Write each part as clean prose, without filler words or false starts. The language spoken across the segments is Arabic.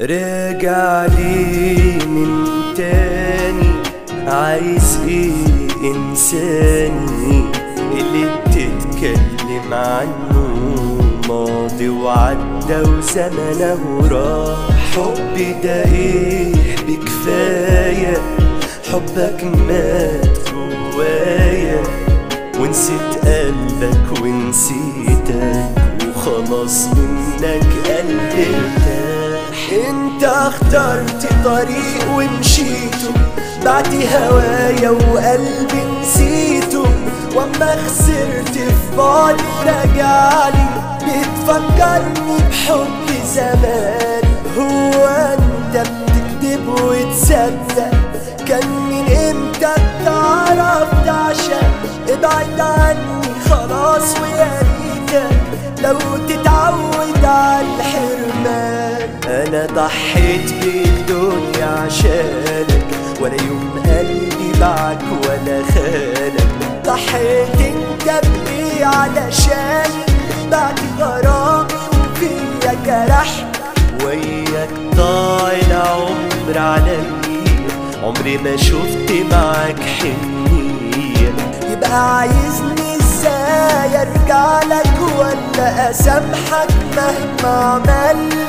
راجع لي من تاني، عايز ايه انساني اللي بتتكلم عنه ماضي وعدى وزمنه راح. حبي ده ايه بكفاية، حبك مات جوايا ونسيت قلبك ونسيتك وخلاص منك قلبي ارتاح. انت اخترت طريق ومشيته، بعت هوايا وقلبي نسيته، واما خسرت في بعدي رجعلي بتفكرني بحب زمان. هو انت بتكذب وتصدق؟ كان من امتى تعرف تعشق؟ ابعد عني خلاص ويا ريتك لو تتعود على الحرمان. انا ضحيت بالدنيا عشانك، ولا يوم قلبي باعك ولا خانك. ضحيت انت بايه علشاني؟ بعد غرامي وفيا جرحت، وياك ضاع العمر عليا، عمري ما شفت معاك حنية. يبقى عايزني ازاي ارجع لك ولا اسامحك مهما عملت؟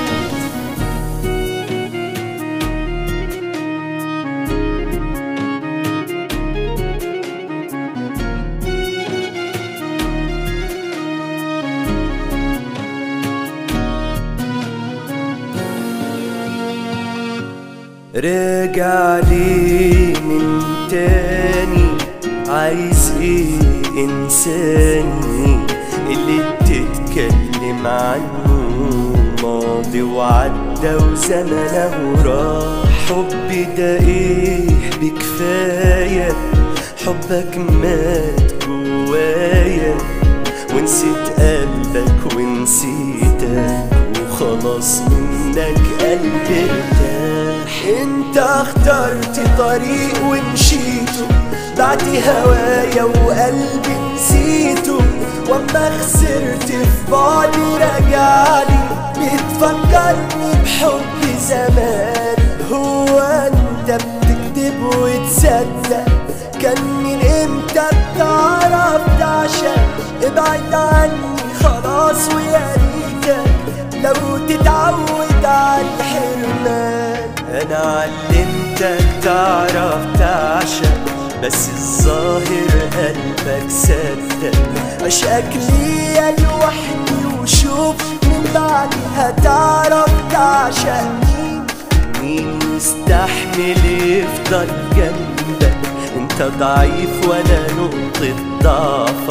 راجع لي من تاني، عايز ايه انساني اللي بتتكلم عنه ماضي وعدى وزمنه راح. حبي ده ايه بكفاية، حبك مات جوايا ونسيت قلبك ونسيتك وخلاص منك قلبي ارتاح. انت اخترت طريق ومشيته، بعت هوايا وقلبي نسيته، واما خسرت في بعدي رجعلي بتفكرني بحب زمان. هو انت بتكذب وتصدق؟ كان من امتى بتعرف تعشق؟ ابعد عني خلاص ويا ريتك لو تتعود على الحرمان. انا علمتك تعرف تعشق، بس الظاهر قلبك صدق. عشقك ليا لوحدي، وشوف من بعدها تعرف تعشق مين. مين يستحمل يفضل جنبك؟ انت ضعيف وانا نقطة ضعف،